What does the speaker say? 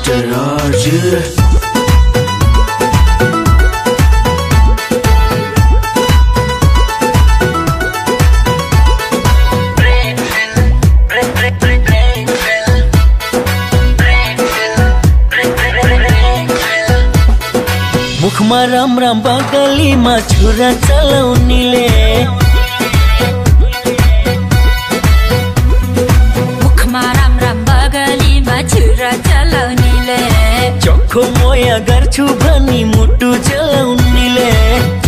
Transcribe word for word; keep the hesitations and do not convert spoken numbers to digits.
mister RJ मुखमा राम राम बगलीमा छुरा चलाउनीले मुखमा राम राम बगलीमा छुरा चलाउनीले चोखो मोया गर्छु भनी मुटु चलाउनीले